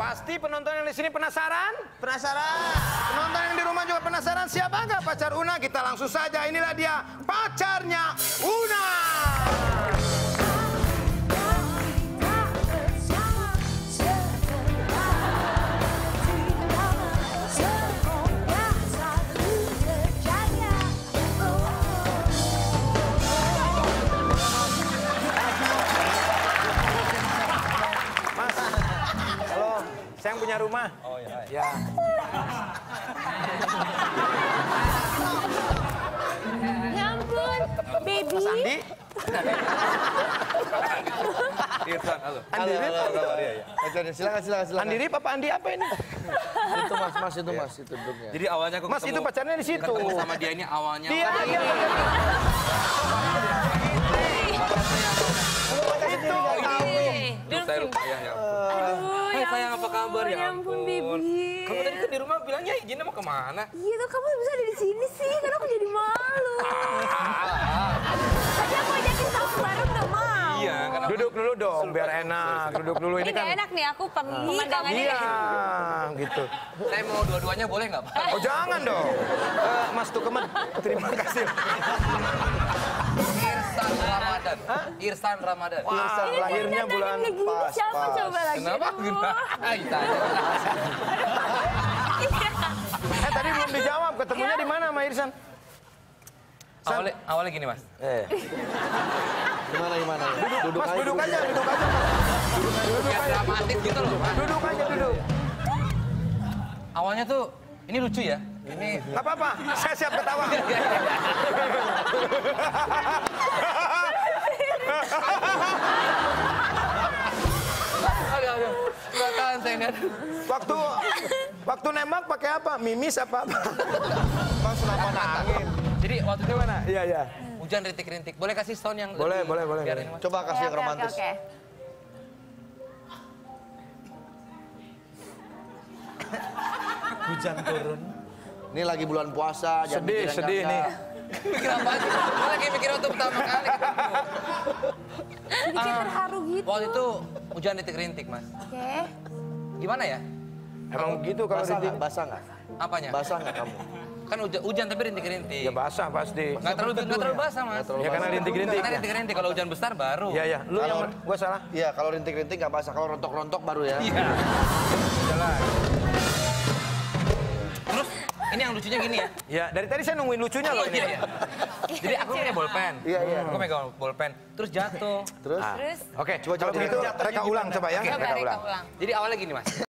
Pasti penonton yang di sini penasaran? Penasaran? Penonton yang di rumah juga penasaran siapakah pacar Una? Kita langsung saja, inilah dia pacarnya Una. Saya yang punya rumah. Oh iya. Ya. Ya ampun, baby. Mas Andi. Irfan, halo. Andi Rip. Iya. Silakan. Andi Rip apa Andi apa ini? Itu mas itu duduknya. Jadi awalnya aku Mas itu pacarnya di situ. ketemu sama dia ini awalnya. Iya. Saya lupa ya. Hai sayang, apa kabar ya? Ya ampun, baby. Kamu tadi kan di rumah bilangnya izinnya mau kemana? Iya tuh, kamu bisa ada di sini sih, karena aku jadi malu. Tadi aku ajakin sahur bareng gak mau. Iya, karena Duduk dulu dong, biar enak. Duduk dulu Ini ini gak kan. enak nih, aku pemandangannya. Iya, gitu. saya mau dua-duanya boleh nggak, Pak? Oh jangan dong. Mas Tukeman, terima kasih. Irsan Ramadan. Irsan Ramadan. Wah, lahirnya bulan pas. Siapa coba lagi? Kenapa? Tadi belum dijawab, ketemunya di mana sama Irsan? Awalnya gini, Mas. Gimana? Mas duduk aja, Mas. Ya dramatis gitu loh, Mas. Duduk aja, duduk. Awalnya tuh ini lucu ya. Ini Gak apa-apa, saya siap ketawa. aduh. Nggak tahan saya lihat. Waktu nembak pakai apa? Mimis apa? Bang senapan angin. Jadi waktu itu mana? Iya. Hujan rintik-rintik. Boleh kasih sound yang Boleh. biar ini, Mas? Coba kasih yang romantis. Oke. Hujan turun. Ini lagi bulan puasa. jangan mikirin Sedih enggak. nih. Mikir apa aja? Gue lagi mikir waktu pertama kali ketemu. Jadi kayak terharu gitu. Waktu itu hujan rintik-rintik, Mas. Oke. Gimana ya? Emang gitu kalau rintik? Basah nggak? Apanya? Basah nggak kamu? Kan hujan tapi rintik-rintik. Ya basah pasti. Nggak terlalu basah, Mas. Ya karena rintik-rintik. Karena rintik-rintik, kalau hujan besar baru. Iya. Lu yang gua salah. Iya, kalau rintik-rintik nggak basah. Kalau rontok-rontok baru ya. Iya. Jalan. Terus ini yang lucunya gini ya. Ya dari tadi saya nungguin lucunya loh ini. Iya. Jadi aku punya bolpen. Iya. Aku megang bolpen. Terus jatuh. Terus? Terus? Oke, Coba kalau begitu jatuhnya reka ulang coba ya. Oke, Reka ulang. ulang. Jadi awalnya gini, Mas.